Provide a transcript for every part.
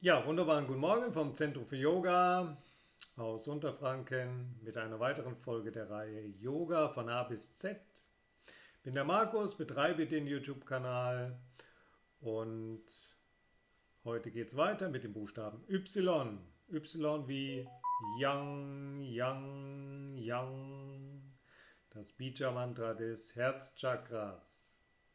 Ja, wunderbaren guten Morgen vom Zentrum für Yoga aus Unterfranken mit einer weiteren Folge der Reihe Yoga von A bis Z. Ich bin der Markus, betreibe den YouTube-Kanal und heute geht es weiter mit dem Buchstaben Y. Y wie Yang, Yang, Yang. Das Bija-Mantra des Herzchakras.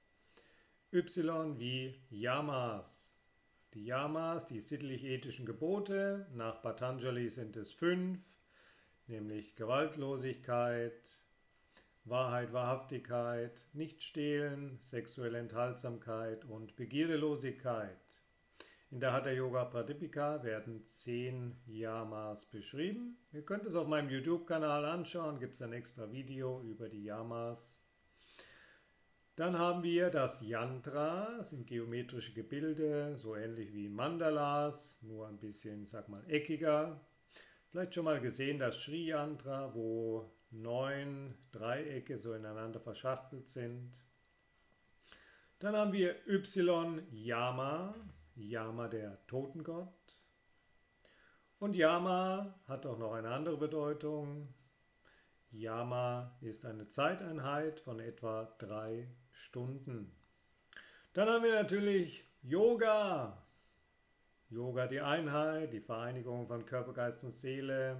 Y wie Yamas. Die Yamas, die sittlich-ethischen Gebote, nach Patanjali sind es 5, nämlich Gewaltlosigkeit, Wahrheit, Wahrhaftigkeit, Nicht-Stehlen, sexuelle Enthaltsamkeit und Begierdelosigkeit. In der Hatha Yoga Pradipika werden 10 Yamas beschrieben. Ihr könnt es auf meinem YouTube-Kanal anschauen, gibt es ein extra Video über die Yamas. Dann haben wir das Yantra, das sind geometrische Gebilde, so ähnlich wie Mandalas, nur ein bisschen, sag mal, eckiger. Vielleicht schon mal gesehen das Sri Yantra, wo 9 Dreiecke so ineinander verschachtelt sind. Dann haben wir Y-Yama, Yama der Totengott. Und Yama hat auch noch eine andere Bedeutung. Yama ist eine Zeiteinheit von etwa 3 Stunden. Dann haben wir natürlich Yoga. Yoga, die Einheit, die Vereinigung von Körper, Geist und Seele.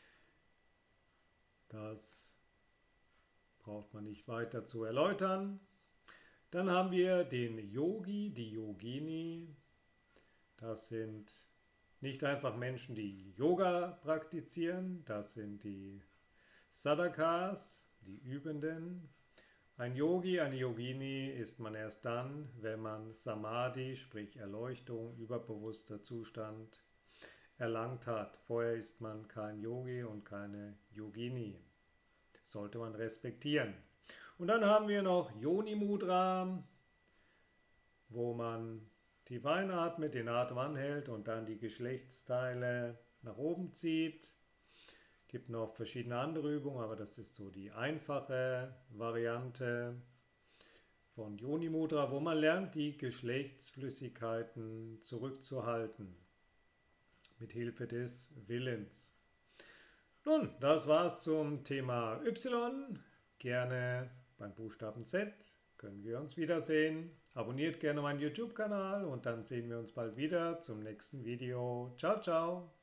Das braucht man nicht weiter zu erläutern. Dann haben wir den Yogi, die Yogini. Das sind nicht einfach Menschen, die Yoga praktizieren. Das sind die Sadhakas, die Übenden. Ein Yogi, eine Yogini ist man erst dann, wenn man Samadhi, sprich Erleuchtung, überbewusster Zustand, erlangt hat. Vorher ist man kein Yogi und keine Yogini. Sollte man respektieren. Und dann haben wir noch Yoni Mudra, wo man tief einatmet, den Atem anhält und dann die Geschlechtsteile nach oben zieht. Gibt noch verschiedene andere Übungen, aber das ist so die einfache Variante von Yoni Mudra, wo man lernt, die Geschlechtsflüssigkeiten zurückzuhalten mit Hilfe des Willens. Nun, das war's zum Thema Y. Gerne beim Buchstaben Z können wir uns wiedersehen. Abonniert gerne meinen YouTube-Kanal und dann sehen wir uns bald wieder zum nächsten Video. Ciao, ciao!